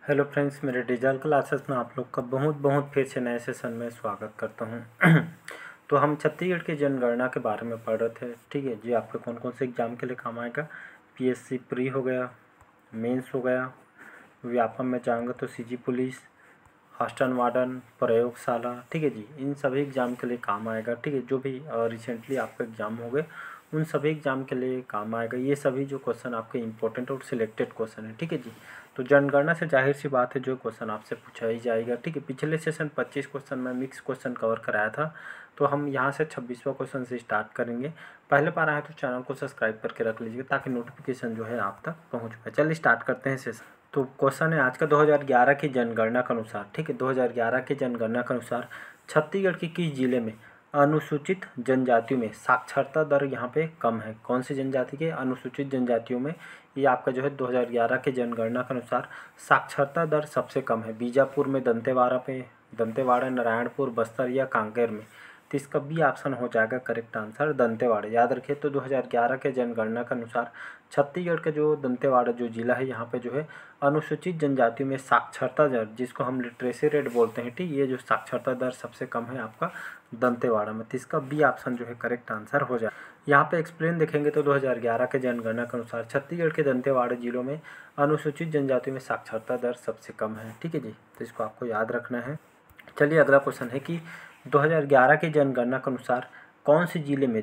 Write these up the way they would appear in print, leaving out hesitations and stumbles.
Hello friends, मेरे digital classes में आप लोग का बहुत बहुत फिर से नए सेशन में स्वागत करता हूं। तो हम छत्तीसगढ़ की जनगणना के बारे में पढ़ रहे थे। ठीक है जी, आपके कौन कौन से एग्ज़ाम के लिए काम आएगा। पीएससी प्री हो गया, मेंस हो गया, व्यापम में जाएंगे तो सीजी पुलिस, हॉस्टन वार्डन, प्रयोगशाला। ठीक है जी, इन सभी एग्ज़ाम के लिए काम आएगा। ठीक है, जो भी रिसेंटली आपके एग्ज़ाम हो गए उन सभी एग्ज़ाम के लिए काम आएगा। ये सभी जो क्वेश्चन आपके इंपॉर्टेंट और सिलेक्टेड क्वेश्चन है। ठीक है जी, तो जनगणना से जाहिर सी बात है जो क्वेश्चन आपसे पूछा ही जाएगा। ठीक है, पिछले सेशन 25 क्वेश्चन में मिक्स क्वेश्चन कवर कराया था, तो हम यहाँ से 26वां क्वेश्चन से स्टार्ट करेंगे। पहले बार आए तो चैनल को सब्सक्राइब करके रख लीजिए ताकि नोटिफिकेशन जो है आप तक पहुँच पाए। चलिए स्टार्ट करते हैं सेशन। तो क्वेश्चन है आज का 2011 की जनगणना के अनुसार। ठीक है, 2011 की जनगणना के अनुसार छत्तीसगढ़ के किस जिले में अनुसूचित जनजातियों में साक्षरता दर यहाँ पे कम है। कौन सी जनजाति के अनुसूचित जनजातियों में ये आपका जो है 2011 के जनगणना के अनुसार साक्षरता दर सबसे कम है। बीजापुर में, दंतेवाड़ा, नारायणपुर, बस्तर या कांकेर में। तो इसका बी ऑप्शन हो जाएगा करेक्ट आंसर, दंतेवाड़ा। याद रखिए, तो 2011 के जनगणना के अनुसार छत्तीसगढ़ का जो दंतेवाड़ा जो जिला है यहाँ पे जो है अनुसूचित जनजातियों में साक्षरता दर, जिसको हम लिटरेसी रेट बोलते हैं, ठीक, ये जो साक्षरता दर सबसे कम है आपका दंतेवाड़ा में। तो इसका बी ऑप्शन जो है करेक्ट आंसर हो जाए। यहाँ पे एक्सप्लेन देखेंगे तो 2011 के जनगणना के अनुसार छत्तीसगढ़ के दंतेवाड़ा जिलों में अनुसूचित जनजातियों में साक्षरता दर सबसे कम है। ठीक है जी, तो इसको आपको याद रखना है। चलिए अगला क्वेश्चन है कि 2011 की जनगणना के अनुसार कौन से जिले में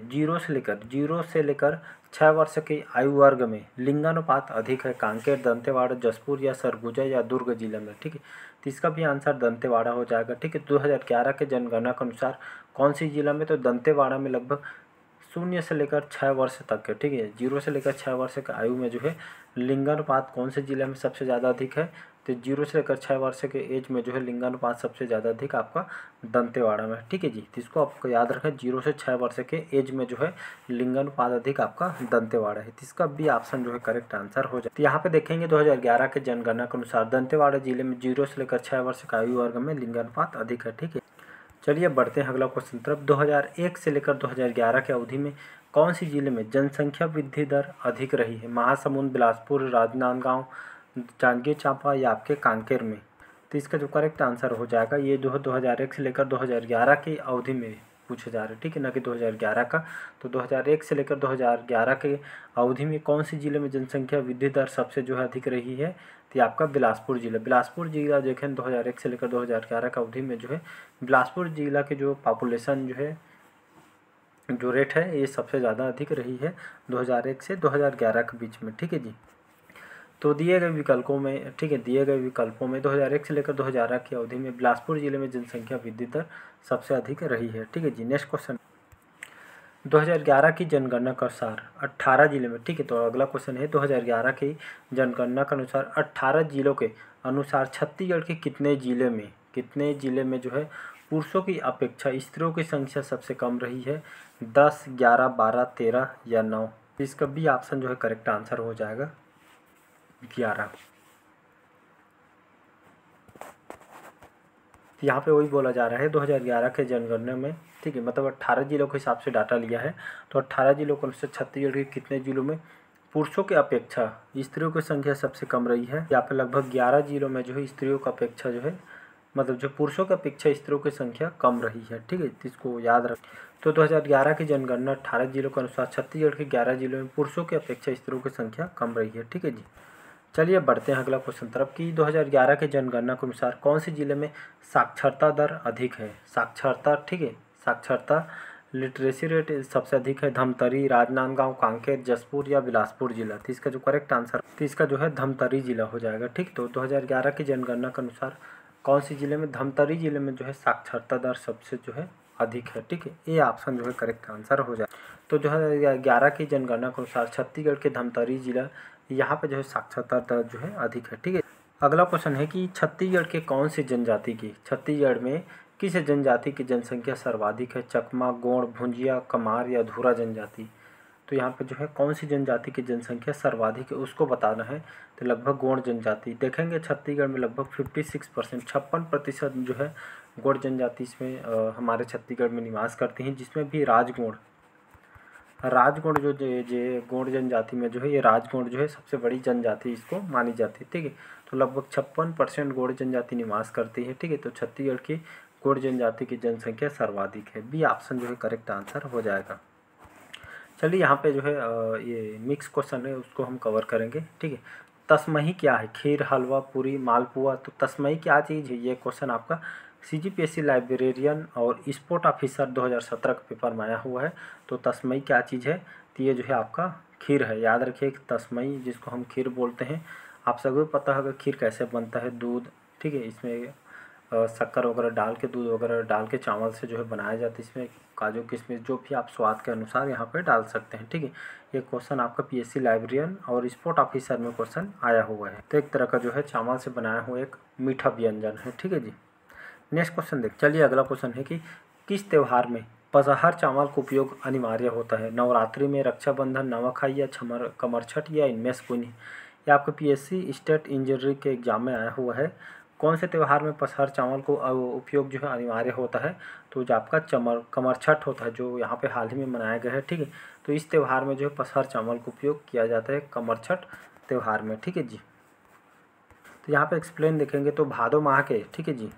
0 से लेकर 6 वर्ष के आयु वर्ग में लिंगानुपात अधिक है। कांकेर, दंतेवाड़ा, जशपुर या सरगुजा या दुर्ग जिले में। ठीक है, तो इसका भी आंसर दंतेवाड़ा हो जाएगा। ठीक है, 2011 के जनगणना के अनुसार कौन सी जिला में, तो दंतेवाड़ा में लगभग 0 से लेकर 6 वर्ष तक है। ठीक है, 0 से लेकर 6 वर्ष के आयु में जो है लिंगानुपात कौन से जिले में सबसे ज़्यादा अधिक है, तो 0 से लेकर 6 वर्ष के एज में जो है लिंगानुपात सबसे ज़्यादा अधिक आपका दंतेवाड़ा में। ठीक है जी, तो इसको आपको याद रखें, 0 से 6 वर्ष के एज में जो है लिंगानुपात अधिक आपका दंतेवाड़ा है। तो इसका भी ऑप्शन जो है करेक्ट आंसर हो जाए। तो यहाँ पे देखेंगे 2011 के जनगणना के अनुसार दंतेवाड़ा जिले में 0 से लेकर 6 वर्ष का आयु वर्ग में लिंगानुपात अधिक है। ठीक है, चलिए बढ़ते हैं अगला क्वेश्चन तरफ। 2001 से लेकर 2011 के अवधि में कौन सी जिले में जनसंख्या वृद्धि दर अधिक रही है। महासमुंद, बिलासपुर, राजनांदगांव, जांजगीर चांपा या आपके कांकेर में। तो इसका जो करेक्ट आंसर हो जाएगा, ये जो है 2001 से लेकर 2011 की अवधि में पूछे जा रहे हैं। ठीक है, ना कि 2011 का। तो 2001 से लेकर 2011 के अवधि में कौन सी जिले में जनसंख्या वृद्धि दर सबसे जो है अधिक रही है, तो आपका बिलासपुर जिला देखें 2001 से लेकर 2011 का अवधि में जो है बिलासपुर जिला के जो पॉपुलेशन जो है जो रेट है ये सबसे ज़्यादा अधिक रही है 2001 से 2011 के बीच में। ठीक है जी, तो दिए गए विकल्पों में, ठीक है, दिए गए विकल्पों में 2001 से लेकर 2011 की अवधि में बिलासपुर जिले में जनसंख्या वृद्धि दर सबसे अधिक रही है। ठीक है जी, नेक्स्ट क्वेश्चन 2011 की जनगणना के अनुसार 18 जिले में। ठीक है, तो अगला क्वेश्चन है 2011 की जनगणना के अनुसार 18 जिलों के अनुसार छत्तीसगढ़ के कितने जिले में जो है पुरुषों की अपेक्षा स्त्रियों की संख्या सबसे कम रही है। 10, 11, 12, 13 या 9। इसका भी ऑप्शन जो है करेक्ट आंसर हो जाएगा 11। यहाँ पे वही बोला जा रहा है 2011 के जनगणना में, ठीक है, मतलब 18 जिलों के हिसाब से डाटा लिया है। तो 18 जिलों के अनुसार छत्तीसगढ़ के कितने जिलों में पुरुषों की अपेक्षा स्त्रियों की संख्या सबसे कम रही है। यहाँ पे लगभग 11 जिलों में जो है स्त्रियों की अपेक्षा जो है, मतलब जो पुरुषों की अपेक्षा स्त्रियों की संख्या कम रही है। ठीक है, इसको याद रख। तो 2011 की जनगणना 18 जिलों के अनुसार छत्तीसगढ़ के 11 जिलों में पुरुषों की अपेक्षा स्त्रियों की संख्या कम रही है। ठीक है जी, चलिए बढ़ते हैं अगला क्वेश्चन तरफ कि 2011 के जनगणना के अनुसार कौन से जिले में साक्षरता दर अधिक है। साक्षरता, ठीक है, साक्षरता लिटरेसी रेट सबसे अधिक है। धमतरी, राजनांदगांव, कांकेर, जशपुर या बिलासपुर जिला। तो इसका जो करेक्ट आंसर, तो इसका जो है धमतरी जिला हो जाएगा। ठीक, तो 2011 की जनगणना के अनुसार कौन सी जिले में, धमतरी जिले में जो है साक्षरता दर सबसे जो है अधिक है। ठीक है, ये ऑप्शन जो है करेक्ट आंसर हो जाए। तो 2011 की जनगणना के अनुसार छत्तीसगढ़ के धमतरी जिला यहाँ पे जो है साक्षरता दर जो है अधिक है। ठीक है, अगला क्वेश्चन है कि छत्तीसगढ़ के कौन सी जनजाति की, छत्तीसगढ़ में किस जनजाति की जनसंख्या सर्वाधिक है। चकमा, गोंड, भुंजिया, कमार या धुरा जनजाति। तो यहाँ पे जो है कौन सी जनजाति की जनसंख्या सर्वाधिक है उसको बताना है। तो लगभग गोंड जनजाति देखेंगे छत्तीसगढ़ में लगभग 56%, 56% जो है गोंड जनजाति इसमें हमारे छत्तीसगढ़ में निवास करती हैं, जिसमें भी राजगोंड राजगौड़ जो जे गौड़ जनजाति में जो है, ये राजगौड़ जो है सबसे बड़ी जनजाति इसको मानी जाती है। ठीक है, तो लगभग 56% गौड़ जनजाति निवास करती है। ठीक है, तो छत्तीसगढ़ की गौड़ जनजाति की जनसंख्या सर्वाधिक है। बी ऑप्शन जो है करेक्ट आंसर हो जाएगा। चलिए यहाँ पे जो है ये मिक्स क्वेश्चन है, उसको हम कवर करेंगे। ठीक है, तस्मही क्या है? खीर, हलवा, पूरी, मालपुआ। तो तस्मही क्या चीज़ है? ये क्वेश्चन आपका CGPSC लाइब्रेरियन और स्पोर्ट ऑफिसर 2017 के पेपर में आया हुआ है। तो तस्मई क्या चीज़ है? तो ये जो है आपका खीर है। याद रखिए तस्मई जिसको हम खीर बोलते हैं। आप सभी को पता होगा खीर कैसे बनता है। दूध, ठीक है, इसमें शक्कर वगैरह डाल के, दूध वगैरह डाल के चावल से जो है बनाया जाता है। इसमें काजू किशमिश जो भी आप स्वाद के अनुसार यहाँ पे डाल सकते हैं। ठीक है, ये क्वेश्चन आपका PSC लाइब्रेरियन और स्पोर्ट ऑफिसर में क्वेश्चन आया हुआ है। तो एक तरह का जो है चावल से बनाया हुआ एक मीठा व्यंजन है। ठीक है जी, नेक्स्ट क्वेश्चन देख। चलिए अगला क्वेश्चन है कि किस त्यौहार में पसहर चावल का उपयोग अनिवार्य होता है? नवरात्रि में, रक्षाबंधन, नवाखाई या कमरछठ या इनमें से कोई नहीं? ये आपका PSC स्टेट इंजीनियरिंग के एग्जाम में आया हुआ है। कौन से त्यौहार में पसहर चावल को उपयोग जो है अनिवार्य होता है? तो जो आपका कमरछठ होता है, जो यहाँ पे हाल ही में मनाया गया है। ठीक है, तो इस त्यौहार में जो है पसहर चावल का उपयोग किया जाता है कमरछठ त्यौहार में। ठीक है जी, तो यहाँ पे एक्सप्लेन देखेंगे तो भादो माह के, ठीक है जी,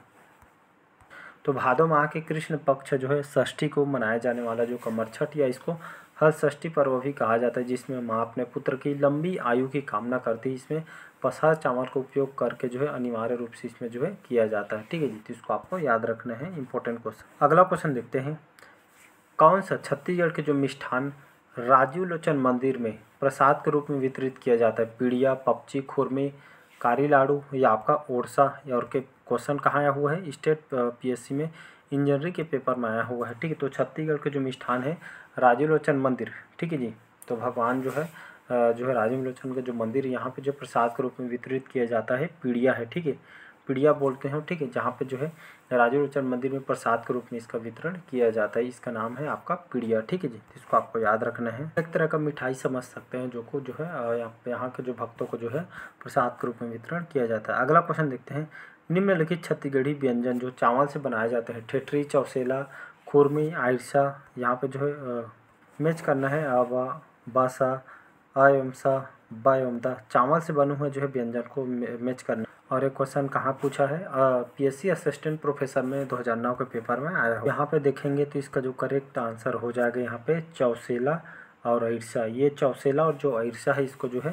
तो भादो माह के कृष्ण पक्ष जो है षष्ठी को मनाया जाने वाला जो कमरछठ या इसको हल षष्ठी पर्व भी कहा जाता है, जिसमें माँ अपने पुत्र की लंबी आयु की कामना करती है। इसमें पसहर चावल का उपयोग करके जो है अनिवार्य रूप से इसमें जो है किया जाता है। ठीक है जी, तो इसको आपको याद रखना है, इंपॉर्टेंट क्वेश्चन। अगला क्वेश्चन देखते हैं, कौन सा छत्तीसगढ़ के जो मिष्ठान राजीव लोचन मंदिर में प्रसाद के रूप में वितरित किया जाता है? पीड़िया, पपची, खुरमी, कारी लाड़ू या आपका ओरसा? और के क्वेश्चन कहाँ आया हुआ है? स्टेट PSC में इंजीनियरिंग के पेपर में आया हुआ है। ठीक है, तो छत्तीसगढ़ के जो मिष्ठान है राजीव लोचन मंदिर, ठीक है जी, तो भगवान जो है राजीव लोचन का जो मंदिर यहाँ पे जो प्रसाद के रूप में वितरित किया जाता है पीड़िया है। ठीक है, पीड़िया बोलते हैं। ठीक है, जहाँ पे जो है राजीव लोचन मंदिर में प्रसाद के रूप में इसका वितरण किया जाता है, इसका नाम है आपका पीड़िया। ठीक है जी, इसको आपको याद रखना है। एक तरह का मिठाई समझ सकते हैं जो है यहाँ के जो भक्तों को जो है प्रसाद के रूप में वितरण किया जाता है। अगला क्वेश्चन देखते हैं, निम्नलिखित छत्तीसगढ़ी व्यंजन जो चावल से बनाए जाते हैं, ठेठरी, चौसेला, खुरमी, आयरसा, यहाँ पे जो है मैच करना है आवा, बासा, अयमसा, बायोमदा, चावल से बने हुए जो है व्यंजन को मैच करना। और एक क्वेश्चन कहाँ पूछा है? PSC असिस्टेंट प्रोफेसर में 2009 के पेपर में आया हो। यहाँ पे देखेंगे तो इसका जो करेक्ट आंसर हो जाएगा यहाँ पे चौसेला और अइरसा। ये चौसेला और जो अइरसा है इसको जो है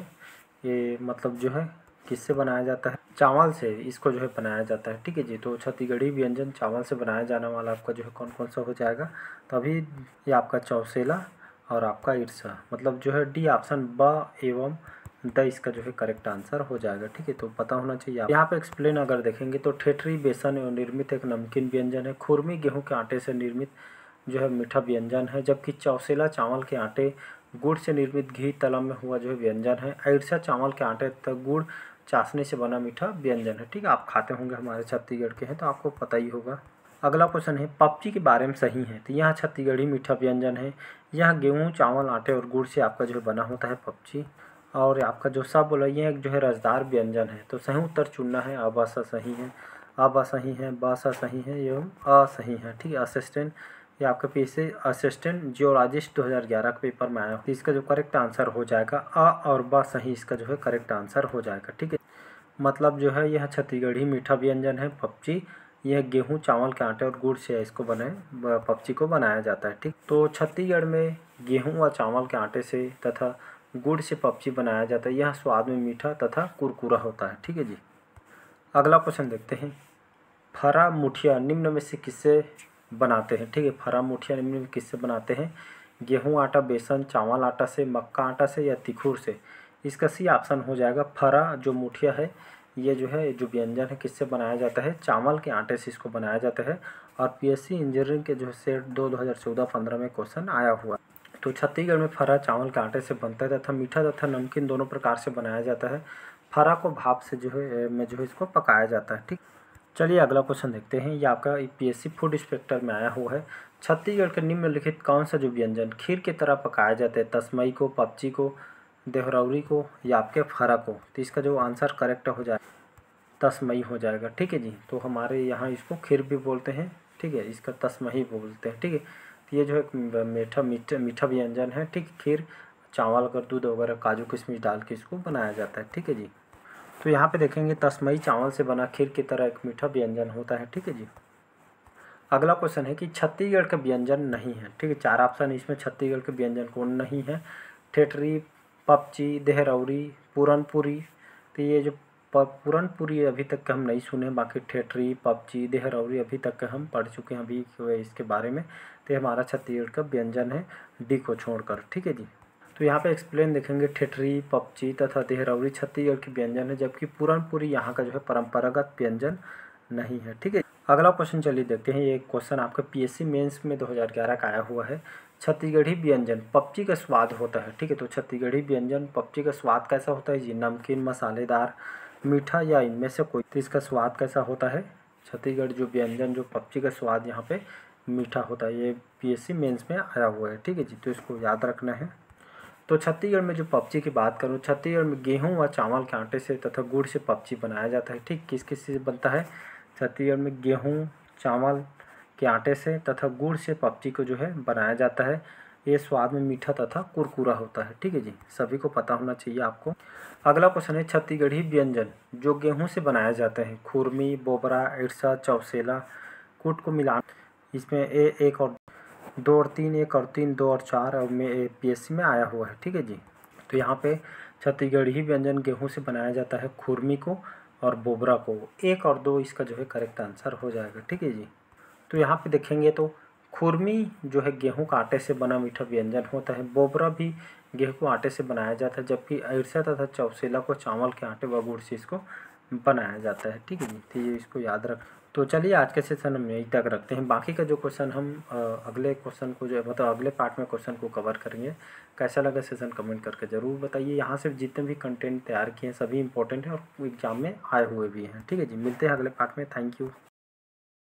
ये मतलब जो है किससे बनाया जाता है? चावल से इसको जो है बनाया जाता है। ठीक है जी, तो छत्तीसगढ़ी व्यंजन चावल से बनाया जाने वाला आपका जो है कौन कौन सा हो जाएगा? तो अभी ये आपका चौसेला और आपका इरसा, मतलब जो है डी ऑप्शन ब एवं द इसका जो है करेक्ट आंसर हो जाएगा। ठीक है, तो पता होना चाहिए। यहाँ पे एक्सप्लेन अगर देखेंगे तो ठेठरी बेसन एवं निर्मित एक नमकीन व्यंजन है। खुरमी गेहूं के आटे से निर्मित जो है मीठा व्यंजन है, जबकि चौसेला चावल के आटे गुड़ से निर्मित घी तलम में हुआ जो है व्यंजन है। अइरसा चावल के आटे तक गुड़ चाशनी से बना मीठा व्यंजन है। ठीक है, आप खाते होंगे, हमारे छत्तीसगढ़ के हैं तो आपको पता ही होगा। अगला क्वेश्चन है, पपची के बारे में सही है? तो यहाँ छत्तीसगढ़ी मीठा व्यंजन है। यहाँ गेहूँ, चावल, आटे और गुड़ से आपका जो है बना होता है पपची। और आपका जो सा बोला ये जो है रसदार व्यंजन है। तो सही उत्तर चुनना है। अबासा सही है, अब सही है, बासा सही है एवं असही है। ठीक है, असिस्टेंट ये आपका PSC असिस्टेंट जियोलॉजिस्ट 2011 के पेपर में आया। तो इसका जो करेक्ट आंसर हो जाएगा अ और ब सही इसका जो है करेक्ट आंसर हो जाएगा। ठीक है, मतलब जो है यह छत्तीसगढ़ी मीठा व्यंजन है पपची। यह गेहूं, चावल के आटे और गुड़ से इसको पपची को बनाया जाता है। ठीक, तो छत्तीसगढ़ में गेहूं व चावल के आटे से तथा गुड़ से पपची बनाया जाता है। यह स्वाद में मीठा तथा कुरकुरा होता है। ठीक है जी, अगला क्वेश्चन देखते हैं, फरा मुठिया निम्न में से किससे बनाते हैं? ठीक है, फरा मुठिया निम्न में किससे बनाते हैं? गेहूं आटा, बेसन, चावल आटा से, मक्का आटा से या तिखुर से? इसका सी ऑप्शन हो जाएगा। फरा जो मुठिया है ये जो है जो व्यंजन है किससे बनाया जाता है? चावल के आटे से इसको बनाया जाता है। और PSC इंजीनियरिंग के जो सेट 2014-15 में क्वेश्चन आया हुआ। तो छत्तीसगढ़ में फरा चावल के आटे से बनता है तथा मीठा तथा नमकीन दोनों प्रकार से बनाया जाता है। फरा को भाप से जो है इसको पकाया जाता है। ठीक, चलिए अगला क्वेश्चन देखते हैं। ये आपका PSC फूड इंस्पेक्टर में आया हुआ है। छत्तीसगढ़ के निम्नलिखित कौन सा जो व्यंजन खीर की तरह पकाया जाता है? तस्मई को, पपची को, देहरौरी को या आपके फरा को? तो इसका जो आंसर करेक्ट हो जाए तस्मई हो जाएगा। ठीक है जी, तो हमारे यहाँ इसको खीर भी बोलते हैं। ठीक है, इसका तस्मई बोलते हैं। ठीक है, तो ये जो एक मीठा व्यंजन है, ठीक। खीर चावल अगर दूध वगैरह काजू किशमिश डाल के इसको बनाया जाता है, ठीक है जी। तो यहाँ पे देखेंगे तस्मई चावल से बना खीर की तरह एक मीठा व्यंजन होता है, ठीक है जी। अगला क्वेश्चन है कि छत्तीसगढ़ का व्यंजन नहीं है, ठीक है। 4 ऑप्शन इसमें छत्तीसगढ़ के व्यंजन कौन नहीं है? ठेठरी, पपची, देहरौरी, पूरनपुरी। तो ये जो पूरनपुरी अभी तक के हम नहीं सुने, बाकी ठेठरी, पपची, देहरौरी अभी तक के हम पढ़ चुके हैं अभी इसके बारे में। तो ये हमारा छत्तीसगढ़ का व्यंजन है, डी को छोड़कर, ठीक है जी। तो यहाँ पे एक्सप्लेन देखेंगे, ठेठरी, पपची तथा देहरौरी छत्तीसगढ़ के व्यंजन है, जबकि पूरनपुरी यहाँ का जो है परंपरागत व्यंजन नहीं है, ठीक है। अगला क्वेश्चन चलिए देखते हैं। ये क्वेश्चन आपका पीएससी मेंस में 2011 का आया हुआ है। छत्तीसगढ़ी व्यंजन पपची का स्वाद होता है, ठीक है। तो छत्तीसगढ़ी व्यंजन पपची का स्वाद कैसा होता है जी? नमकीन, मसालेदार, मीठा या इनमें से कोई। तो इसका स्वाद कैसा होता है? छत्तीसगढ़ जो व्यंजन जो पपची का स्वाद यहाँ पे मीठा होता है, ये पीएससी मेंस में आया हुआ है, ठीक है जी। तो इसको याद रखना है। तो छत्तीसगढ़ में जो पपची की बात करूँ, छत्तीसगढ़ में गेहूँ व चावल के आटे से तथा गुड़ से पपची बनाया जाता है, ठीक। किस किस से बनता है? छत्तीसगढ़ में गेहूँ चावल के आटे से तथा गुड़ से पपची को जो है बनाया जाता है। ये स्वाद में मीठा तथा कुरकुरा होता है, ठीक है जी। सभी को पता होना चाहिए आपको। अगला क्वेश्चन है, छत्तीसगढ़ी व्यंजन जो गेहूँ से बनाए जाते हैं, खुरमी, बोबरा, इरसा, चौसेला, कूट को मिला, इसमें एक और 2 और 3, 1 और 3, 2 और 4 और में पीएससी में आया हुआ है, ठीक है जी। तो यहाँ पे छत्तीसगढ़ी व्यंजन गेहूँ से बनाया जाता है, खुरमी को और बोबरा को। 1 और 2 इसका जो है करेक्ट आंसर हो जाएगा, ठीक है जी। तो यहाँ पे देखेंगे तो खुरमी जो है गेहूं का आटे से बना मीठा व्यंजन होता है। बोबरा भी गेहूं को आटे से बनाया जाता है, जबकि इरसा तथा चौसेला को चावल के आटे व गुड़ से इसको बनाया जाता है, ठीक है जी। तो ये इसको याद रख। तो चलिए आज के सेशन हम यहीं तक रखते हैं। बाकी का जो क्वेश्चन हम अगले क्वेश्चन को जो मतलब अगले पार्ट में क्वेश्चन को कवर करेंगे। कैसा लगा सेशन कमेंट करके ज़रूर बताइए। यहाँ से जितने भी कंटेंट तैयार किए हैं सभी इंपॉर्टेंट हैं और एग्जाम में आए हुए भी हैं, ठीक है जी। मिलते हैं अगले पार्ट में। Thank you.